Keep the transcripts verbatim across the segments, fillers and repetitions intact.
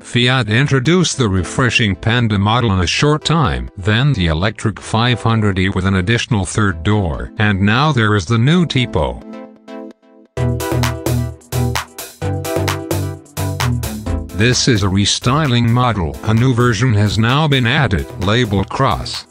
Fiat introduced the refreshing Panda model in a short time, then the electric five hundred e with an additional third door, and now there is the new Tipo. This is a restyling model. A new version has now been added, labeled Cross.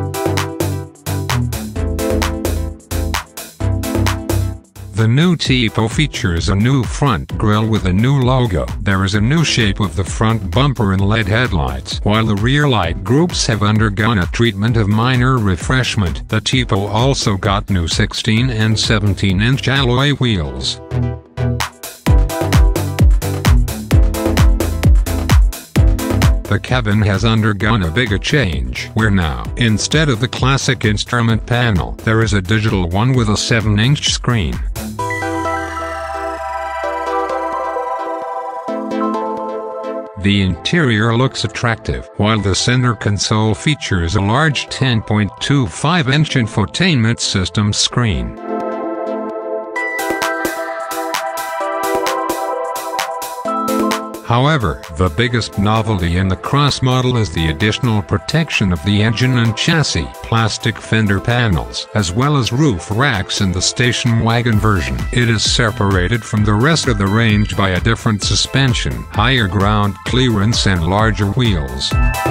The new Tipo features a new front grille with a new logo. There is a new shape of the front bumper and L E D headlights, while the rear light groups have undergone a treatment of minor refreshment. The Tipo also got new sixteen and seventeen inch alloy wheels. The cabin has undergone a bigger change, where now, instead of the classic instrument panel, there is a digital one with a seven inch screen. The interior looks attractive, while the center console features a large ten point two five inch infotainment system screen. However, the biggest novelty in the Cross model is the additional protection of the engine and chassis, plastic fender panels, as well as roof racks in the station wagon version. It is separated from the rest of the range by a different suspension, higher ground clearance and larger wheels.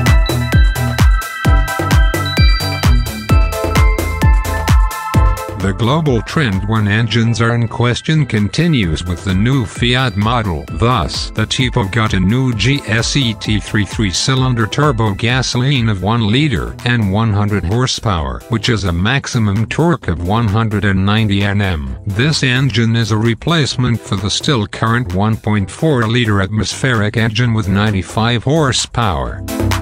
The global trend when engines are in question continues with the new Fiat model. Thus, the Tipo got a new G S E T three three-cylinder turbo gasoline of one liter and one hundred horsepower, which is a maximum torque of one hundred ninety newton meters. This engine is a replacement for the still current one point four liter atmospheric engine with ninety-five horsepower.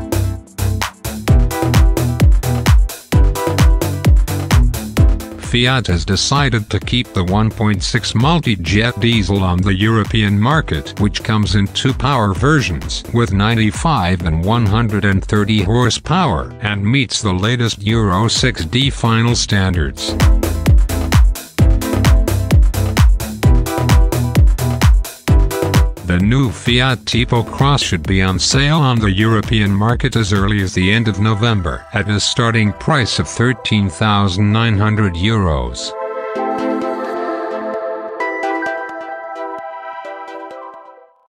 Fiat has decided to keep the one point six multi-jet diesel on the European market, which comes in two power versions, with ninety-five and one hundred thirty horsepower, and meets the latest Euro six D final standards. The new Fiat Tipo Cross should be on sale on the European market as early as the end of November, at a starting price of thirteen thousand nine hundred euros.